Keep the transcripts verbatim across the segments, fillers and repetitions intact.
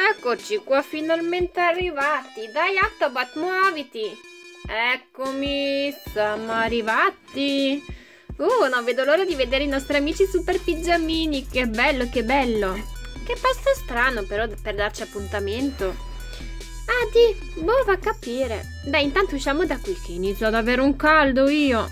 Eccoci qua, finalmente arrivati. Dai, Octobot, muoviti. Eccomi, siamo arrivati. Uh, non vedo l'ora di vedere i nostri amici super pigiamini. Che bello, che bello. Che posto strano però per darci appuntamento. Ah, di, boh, va a capire. Dai, intanto usciamo da qui che inizio ad avere un caldo io.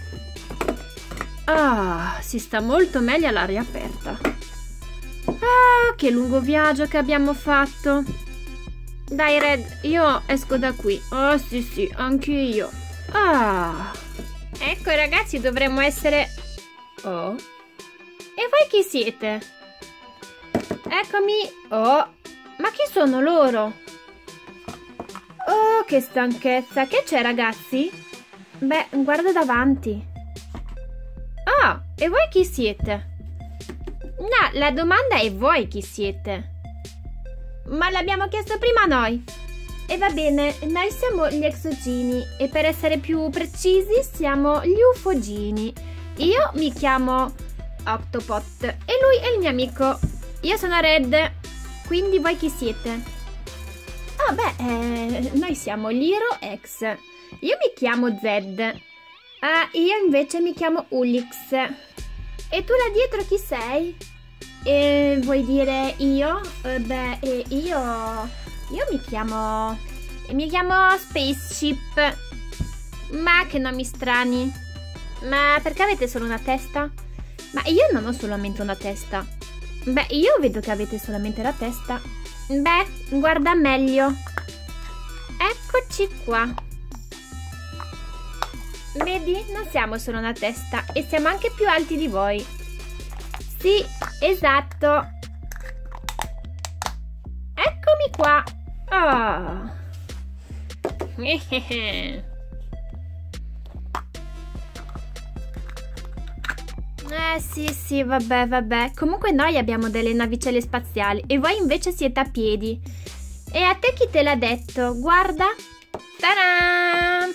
Ah, si sta molto meglio all'aria aperta. Ah, che lungo viaggio che abbiamo fatto. Dai, Red, io esco da qui. Oh, sì, sì, anche io. Ah. Ecco, ragazzi, dovremmo essere... Oh. E voi chi siete? Eccomi. Oh. Ma chi sono loro? Oh, che stanchezza. Che c'è, ragazzi? Beh, guarda davanti. Ah, e voi chi siete? No, la domanda è voi chi siete. Ma l'abbiamo chiesto prima noi. E va bene, noi siamo gli exogini e per essere più precisi siamo gli ufogini. Io mi chiamo Octopot e lui è il mio amico. Io sono Red. Quindi voi chi siete? Ah beh, eh, noi siamo gli Hero X. Io mi chiamo Zed. Ah, io invece mi chiamo Ulix. E tu là dietro chi sei? E vuoi dire io? Eh, beh, eh, io... Io mi chiamo... Mi chiamo Spaceship. Ma che nomi strani. Ma perché avete solo una testa? Ma io non ho solamente una testa. Beh, io vedo che avete solamente la testa. Beh, guarda meglio. Eccoci qua. Vedi? Non siamo solo una testa e siamo anche più alti di voi. Sì, esatto. Eccomi qua. Oh. Eh sì sì, vabbè vabbè. Comunque noi abbiamo delle navicelle spaziali e voi invece siete a piedi. E a te chi te l'ha detto? Guarda. Ta-da!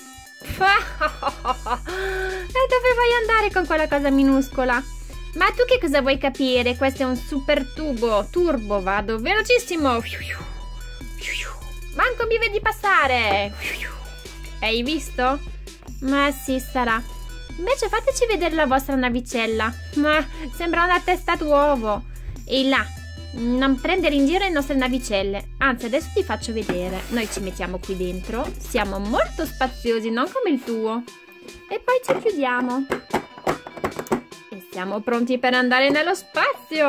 E dove vuoi andare con quella cosa minuscola? Ma tu che cosa vuoi capire? Questo è un super tubo. Turbo, vado velocissimo. Manco mi vedi passare. Hai visto? Ma sì, sarà. Invece fateci vedere la vostra navicella. Ma sembra una testa d'uovo. E là, non prendere in giro le nostre navicelle. Anzi, adesso ti faccio vedere. Noi ci mettiamo qui dentro. Siamo molto spaziosi, non come il tuo. E poi ci chiudiamo. E siamo pronti per andare nello spazio.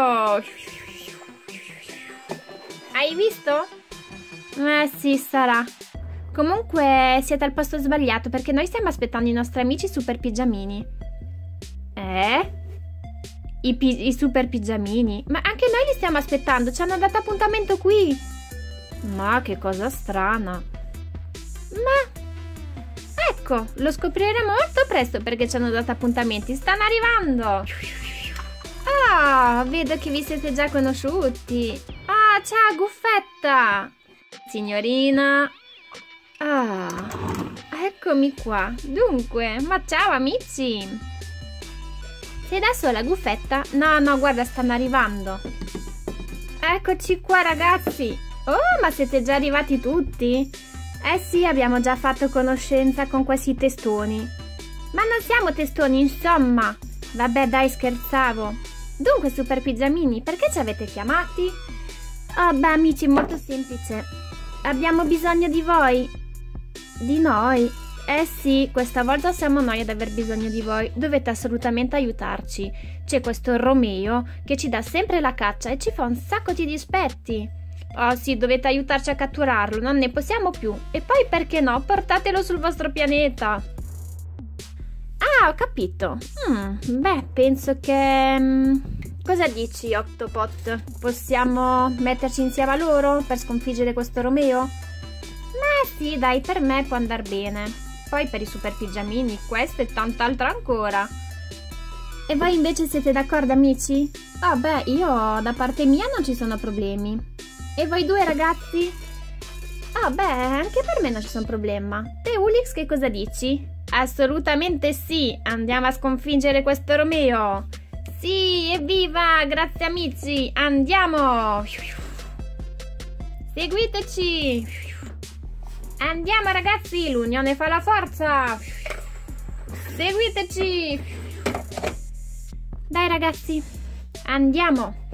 Hai visto? Eh sì, sarà. Comunque siete al posto sbagliato perché noi stiamo aspettando i nostri amici super pigiamini. Eh? I, pi i super pigiamini? Ma anche noi li stiamo aspettando, ci hanno dato appuntamento qui. Ma che cosa strana. Ma ecco, lo scopriremo molto presto perché ci hanno dato appuntamenti. Stanno arrivando. Ah, vedo che vi siete già conosciuti. Ah, ciao Guffetta. Signorina. Ah, eccomi qua. Dunque, ma ciao amici. Sei da sola, Guffetta? No, no, guarda, stanno arrivando. Eccoci qua, ragazzi. Oh, ma siete già arrivati tutti? Eh sì, abbiamo già fatto conoscenza con questi testoni. Ma non siamo testoni, insomma. Vabbè, dai, scherzavo. Dunque, super pigiamini, perché ci avete chiamati? Oh, beh, amici, molto semplice. Abbiamo bisogno di voi. Di noi? Eh sì, questa volta siamo noi ad aver bisogno di voi. Dovete assolutamente aiutarci. C'è questo Romeo che ci dà sempre la caccia e ci fa un sacco di dispetti. Oh sì, dovete aiutarci a catturarlo, non ne possiamo più. E poi perché no, portatelo sul vostro pianeta. Ah, ho capito. Mm, beh, penso che... Mm, cosa dici, Octopot? Possiamo metterci insieme a loro per sconfiggere questo Romeo? Ma sì, dai, per me può andar bene. Poi per i super pigiamini questo e tant'altro ancora. E voi invece siete d'accordo, amici? Ah beh, io da parte mia non ci sono problemi. E voi due ragazzi? Ah beh, anche per me non ci sono problemi. Te Ulix che cosa dici? Assolutamente sì, andiamo a sconfiggere questo Romeo. Sì, evviva, grazie amici, andiamo. Seguiteci! Andiamo ragazzi, l'unione fa la forza! Seguiteci! Dai ragazzi, andiamo!